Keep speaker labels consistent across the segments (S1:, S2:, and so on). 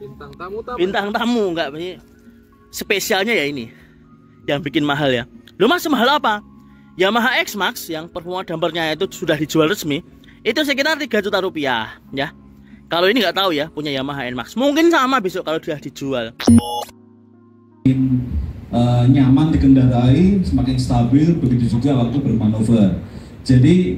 S1: Bintang tamu enggak ini. Spesialnya ya ini yang bikin mahal ya. Loh mas, mahal apa? Yamaha X-Max yang performa dampernya itu sudah dijual resmi itu sekitar 3 juta rupiah ya. Kalau ini nggak tahu ya, punya Yamaha N-Max mungkin sama besok kalau sudah dijual.
S2: Nyaman dikendarai, semakin stabil, begitu juga waktu bermanuver. Jadi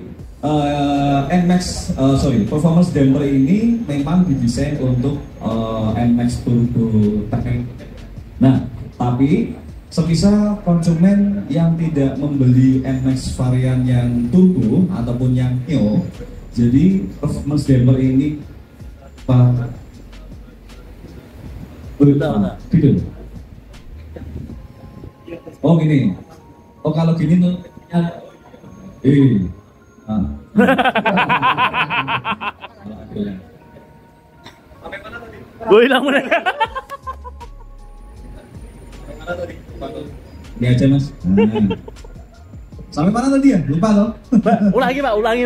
S2: performance damper ini memang didesain untuk N-Max Turbo teknik. Nah, tapi semisal konsumen yang tidak membeli N-Max varian yang turbo ataupun yang neo, jadi performance damper ini gitu. Oh gini. Oh kalau gini tuh
S1: Gue hilang mereka.
S2: Ini aja mas. Sampai mana tadi ya? Lupa loh.
S1: Ulangi pak, ulangi.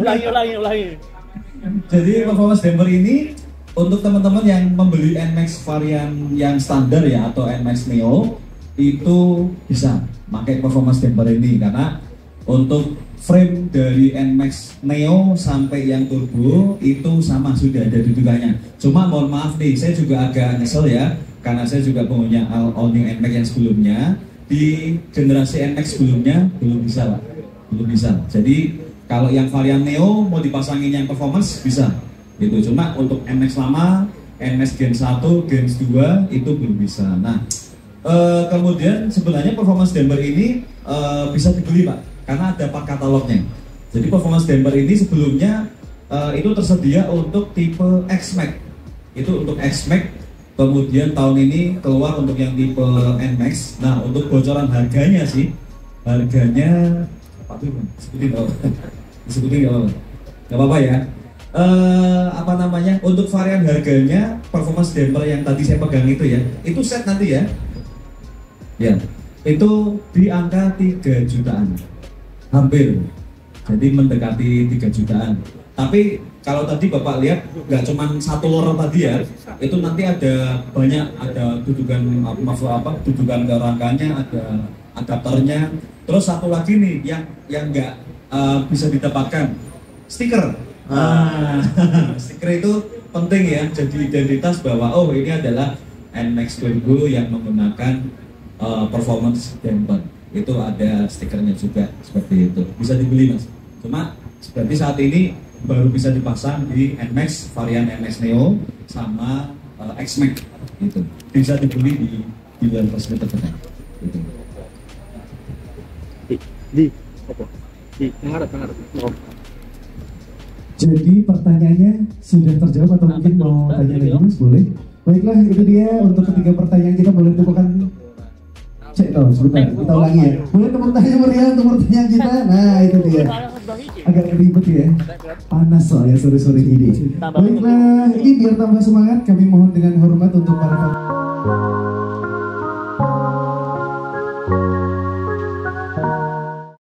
S2: Jadi performance damper ini untuk teman-teman yang membeli N-Max varian yang standar ya atau N-Max Neo itu bisa pakai performance damper ini karena untuk frame dari N-Max Neo sampai yang turbo itu sama, sudah ada dudukannya. Cuma mohon maaf nih, saya juga agak nyesel ya karena saya juga punya all new N-Max yang sebelumnya. Di generasi N-Max sebelumnya belum bisa Pak, belum bisa. Jadi kalau yang varian Neo mau dipasangin yang performance bisa gitu. Cuma untuk N-Max lama, N-Max Gen 1, Gen 2 itu belum bisa. Nah kemudian sebenarnya performance damper ini bisa dibeli Pak karena ada pak katalognya. Jadi performance damper ini sebelumnya itu tersedia untuk tipe X-Max, itu untuk X-Max. Kemudian tahun ini keluar untuk yang tipe N-Max. Nah untuk bocoran harganya sih, harganya Pak Tuh disebutin nggak apa-apa ya. Apa namanya, untuk varian harganya performance damper yang tadi saya pegang itu ya, itu set nanti ya, itu di angka 3 jutaan, hampir, jadi mendekati 3 jutaan. Tapi kalau tadi Bapak lihat nggak cuma satu lorong tadi ya, itu nanti ada banyak, ada dudukan dudukan kerangkanya, ada adapternya. Terus satu lagi nih yang nggak bisa didapatkan, stiker. Stiker itu penting ya, jadi identitas bahwa oh ini adalah N-Max Turbo yang menggunakan performance damper. Itu ada stikernya juga seperti itu. Bisa dibeli mas. Cuma berarti saat ini baru bisa dipasang di N-Max varian N-Max Neo sama X-Max gitu. Bisa dibeli di dealer tersebut terdekat. Gitu.
S3: Jadi pertanyaannya sudah terjawab atau mungkin mau tanya lagi mas? Boleh. Baiklah, itu dia untuk ketiga pertanyaan kita. Boleh temukan cek dong sebentar, kita ulangi ya. Boleh tepuk tangan meriah untuk pertanyaan kita. Nah itu dia, agak ribet ya, panas soalnya sore-sore ini. Baiklah, ini biar tambah semangat kami mohon dengan hormat untuk para